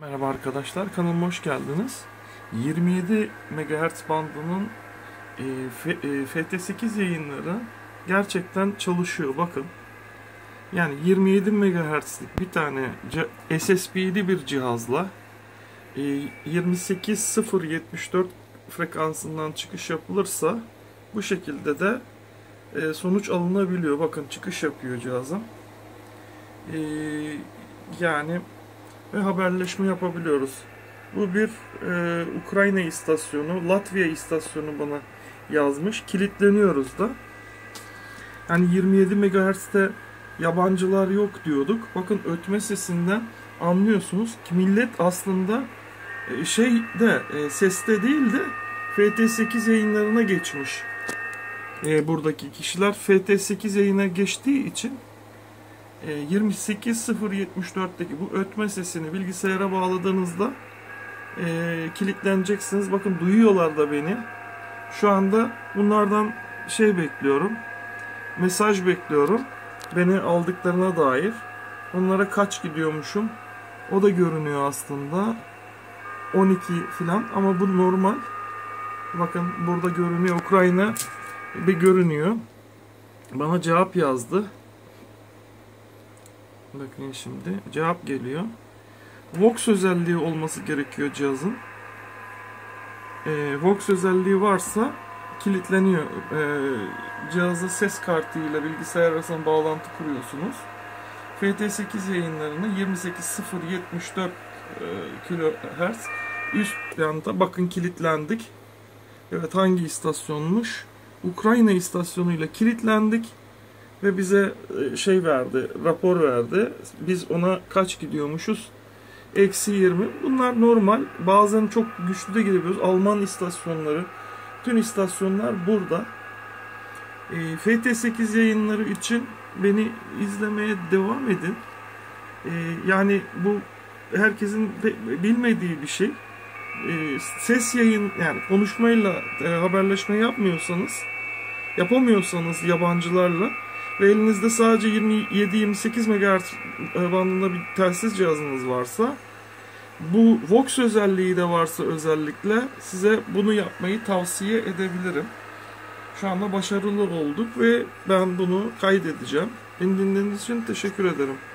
Merhaba arkadaşlar, kanalıma hoş geldiniz. 27 MHz bandının FT8 yayınları gerçekten çalışıyor. Bakın, yani 27 MHz'lik bir tane SSB'li bir cihazla 28074 frekansından çıkış yapılırsa bu şekilde de sonuç alınabiliyor. Bakın, çıkış yapıyor cihazım. Yani ve haberleşme yapabiliyoruz. Bu bir Ukrayna istasyonu, Latvia istasyonu bana yazmış. Kilitleniyoruz da. Yani 27 MHz'de yabancılar yok diyorduk. Bakın, ötme sesinden anlıyorsunuz ki millet aslında seste değil de FT8 yayınlarına geçmiş. Buradaki kişiler FT8 yayına geçtiği için 28074'teki bu ötme sesini bilgisayara bağladığınızda kilitleneceksiniz. Bakın, duyuyorlar da beni. Şu anda bunlardan bekliyorum. Mesaj bekliyorum. Beni aldıklarına dair. Onlara kaç gidiyormuşum. O da görünüyor aslında. 12 falan ama bu normal. Bakın, burada görünüyor. Ukrayna bir görünüyor. Bana cevap yazdı. Bakın, şimdi cevap geliyor. Vox özelliği olması gerekiyor cihazın. Vox özelliği varsa kilitleniyor. Cihaza ses kartıyla bilgisayar arasında bağlantı kuruyorsunuz. FT8 yayınlarını 28074 kHz üst yanda, bakın, kilitlendik. Evet, hangi istasyonmuş? Ukrayna istasyonuyla kilitlendik. Ve bize verdi, rapor verdi. Biz ona kaç gidiyormuşuz? -20. Bunlar normal. Bazen çok güçlü de gidebiliyoruz. Alman istasyonları, bütün istasyonlar burada. FT8 yayınları için beni izlemeye devam edin. Yani bu herkesin bilmediği bir şey. Ses yayın, yani konuşmayla haberleşme yapamıyorsanız yabancılarla ve elinizde sadece 27-28 MHz bandında bir telsiz cihazınız varsa, bu Vox özelliği de varsa özellikle size bunu yapmayı tavsiye edebilirim. Şu anda başarılı olduk ve ben bunu kaydedeceğim. Beni dinlediğiniz için teşekkür ederim.